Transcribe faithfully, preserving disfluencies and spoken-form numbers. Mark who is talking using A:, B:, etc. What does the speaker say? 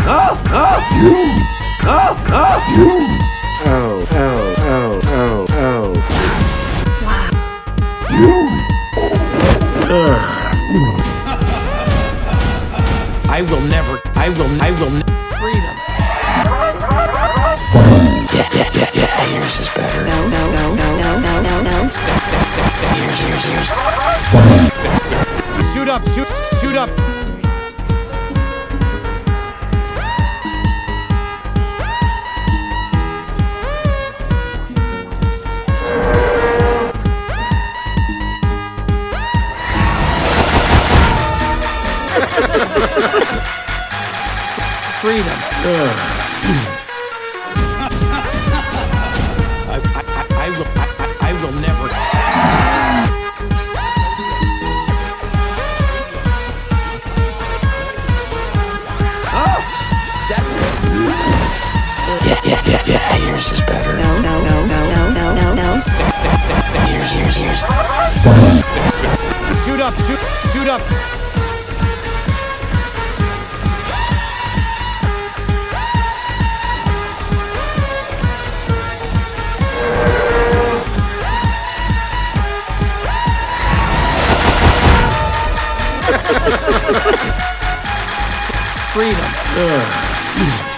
A: Oh, oh, oh, oh, oh. I will never, I will, I will never. Freedom. Yeah, yeah, yeah, yeah, yours is better.
B: No, no, no, no, no, no, no, no.
A: Yours, yours, yours. Shoot up, shoot, shoot up. Freedom. I, I, I, I will, I, I, I will never. Oh, that. Yeah, yeah, yeah, yeah. Yours is better.
B: No, no, no, no, no, no, no, no.
A: Yours, yours, yours. Shoot up, shoot, shoot up. Freedom. Ugh.